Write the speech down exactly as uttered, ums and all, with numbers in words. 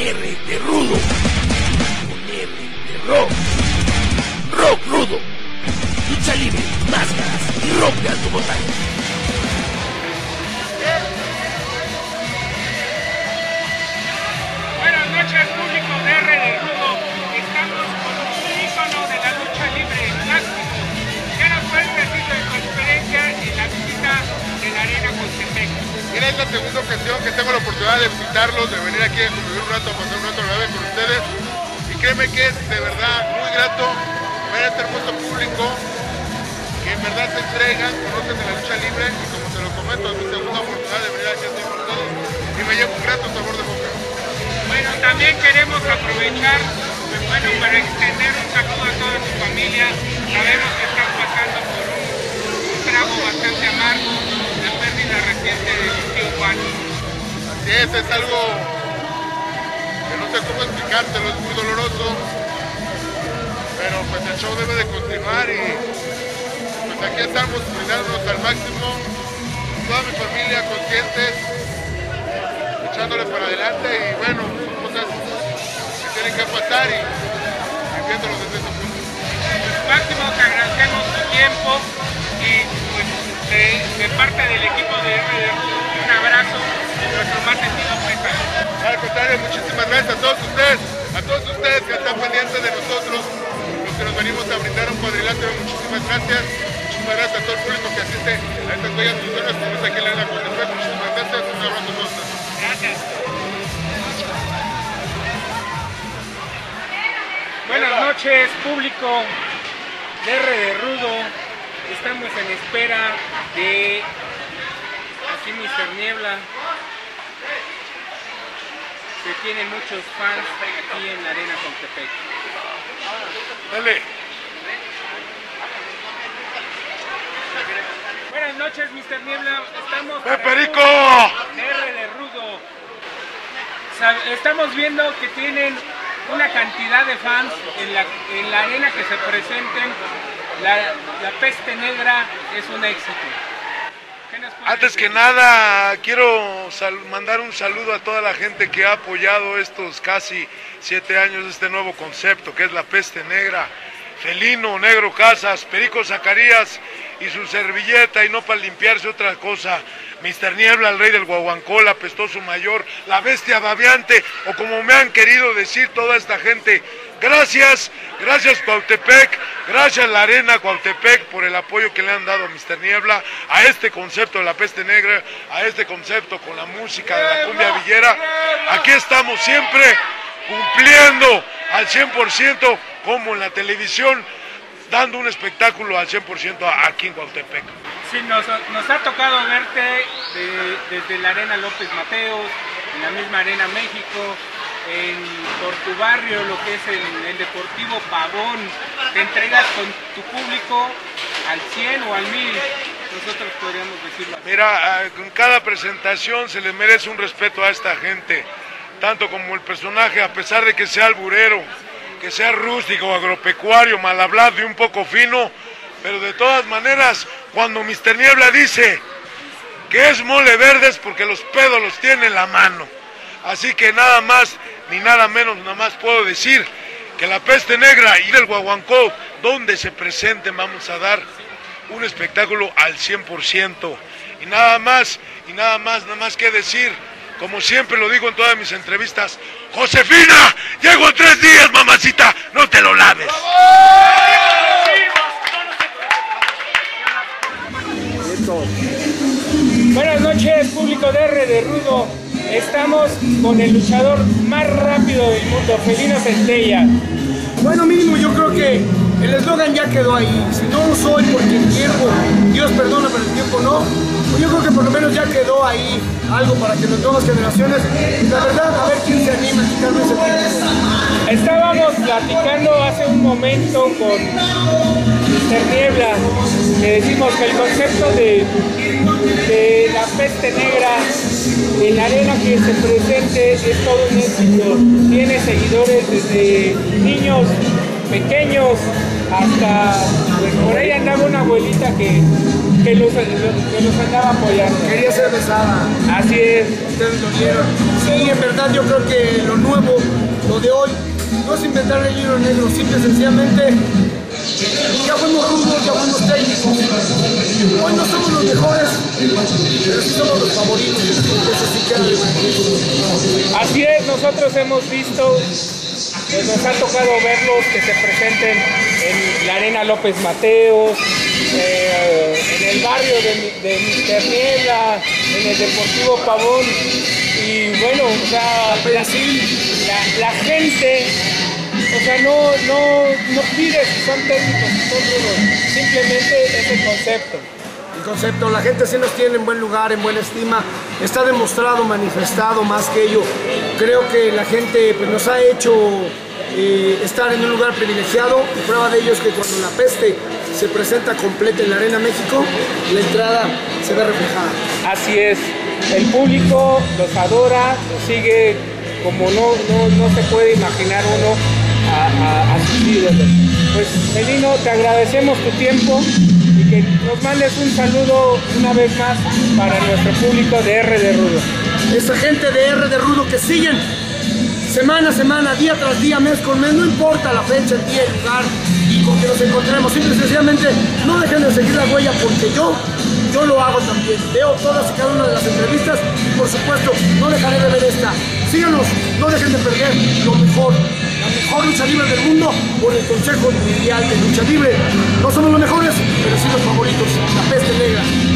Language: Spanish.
R de rudo, con R de rock, rock rudo, lucha libre, máscaras y rock de alto voltaje. Buenas noches, público de R de Rudo. Estamos con un ícono de la lucha libre, Máximo, que nos fue el preciso de su experiencia en la visita de la Arena Contepec. Mira, es la segunda ocasión que tengo la oportunidad de visitarlos, de venir aquí a convivir un rato, a pasar un rato agradable con ustedes. Y créeme que es de verdad muy grato ver a este hermoso público que en verdad se entregan, conocen de la lucha libre y como te lo comento, es mi segunda oportunidad de venir aquí a estar con todos y me llevo un grato sabor de boca. Bueno, también queremos aprovechar, bueno, para extender un saludo a toda su familia. Sabemos que están pasando por un, un trago bastante amargo, la pérdida reciente de su tío Juan. Así es, es algo que no sé cómo explicártelo, es muy doloroso, pero pues el show debe de continuar y pues aquí estamos cuidándonos al máximo, toda mi familia conscientes, echándole para adelante y bueno, son cosas que tienen que pasar y viviéndolo desde ese punto. Máximo, te agradecemos tu tiempo y pues de, de parte del equipo de R de Rudo, un abrazo, nuestro más sentido pésame. Al contrario, muchísimas gracias a todos ustedes, a todos ustedes que están pendientes de nosotros, los que nos venimos a brindar un cuadrilátero, muchísimas gracias. Muchísimas gracias a todo el público que asiste a estas bellas funciones que nos aquí en la Arena Contepec. Muchísimas gracias, un abrazo a todos ustedes. Gracias. Buenas noches, público de R de Rudo. Estamos en espera de aquí mister Niebla, que tiene muchos fans aquí en la Arena Contepec. Dale. Buenas noches, mister Niebla. Estamos ¡Peperico! R de Rudo. Estamos viendo que tienen una cantidad de fans en la, en la arena que se presenten. La, la Peste Negra es un éxito. Antes que nada, quiero mandar un saludo a toda la gente que ha apoyado estos casi siete años de este nuevo concepto, que es la Peste Negra. Felino, Negro Casas, Perico Zacarías y su servilleta, y no para limpiarse otra cosa, mister Niebla, el rey del guaguancó, el apestoso mayor, la bestia babeante, o como me han querido decir toda esta gente. Gracias, gracias Cuautepec, gracias la Arena Cuautepec por el apoyo que le han dado a mister Niebla, a este concepto de la Peste Negra, a este concepto con la música de la cumbia villera. Aquí estamos siempre cumpliendo al cien por ciento como en la televisión, dando un espectáculo al cien por ciento aquí en Cuautepec. Sí, nos, nos ha tocado verte de, desde la Arena López Mateos, en la misma Arena México, en, por tu barrio, lo que es el, el Deportivo Pavón. Te entregas con tu público al cien o al mil, nosotros podríamos decirlo así. Mira, con cada presentación se le merece un respeto a esta gente, tanto como el personaje, a pesar de que sea alburero, que sea rústico, agropecuario, mal hablado y un poco fino, pero de todas maneras, cuando mister Niebla dice que es mole verde es porque los pedos los tiene en la mano. Así que nada más ni nada menos, nada más puedo decir que la Peste Negra y el guaguancó, donde se presenten, vamos a dar un espectáculo al cien por ciento. Y nada más, y nada más, nada más que decir, como siempre lo digo en todas mis entrevistas, Josefina, llego en tres días, mamacita, no te lo laves. Buenas noches, público de R de Rudo. Estamos con el luchador más rápido del mundo, Felino Centella. Bueno, mínimo yo creo que el eslogan ya quedó ahí. Si no lo soy porque el tiempo, Dios perdona, pero el tiempo no. Pues yo creo que por lo menos ya quedó ahí algo para que las nuevas generaciones, la verdad, a ver quién se anima a quitarme ese tiempo. Estábamos platicando hace un momento con mister Niebla, que decimos que el concepto de, de la Peste Negra en la arena que se presente es todo un éxito. Tiene seguidores desde niños pequeños hasta, pues por ahí andaba una abuelita que que los, que los andaba apoyando. Quería ser besada. Así es. Ustedes lo vieron. Sí, en verdad yo creo que lo nuevo, lo de hoy, no es inventar el hilo negro, simple y sencillamente ya fuimos rudos, ya fuimos técnicos. Hoy no somos los mejores, pero sí somos los favoritos. Eso sí queda de... Así es, nosotros hemos visto, pues nos ha tocado verlos que se presenten en la Arena López Mateos, eh, en el barrio de, de Mister Niebla, en el Deportivo Pavón, y bueno, o sea, la, la, la gente, o sea, no, no, no pide si son técnicos, si son rudos, simplemente es el concepto. El concepto, la gente sí nos tiene en buen lugar, en buena estima, está demostrado, manifestado más que ello. Creo que la gente pues, nos ha hecho eh, estar en un lugar privilegiado, y prueba de ello es que cuando la peste se presenta completa en la Arena México, la entrada se ve reflejada. Así es, el público los adora, los sigue como no, no, no se puede imaginar uno a, a, a sus ídolos. Pues Melino, te agradecemos tu tiempo y que nos mandes un saludo una vez más para nuestro público de R de Rudo. Esta gente de R de Rudo que siguen semana a semana, día tras día, mes con mes, no importa la fecha, el día, el lugar y con que nos encontremos, simple y sencillamente no dejen de seguir la huella porque yo, yo lo hago también. Veo todas y cada una de las entrevistas y por supuesto no dejaré de ver esta. Síganos, no dejen de perder lo mejor, la mejor lucha libre del mundo por el Consejo Mundial de Lucha Libre. No somos los mejores, pero sí los favoritos, la peste negra.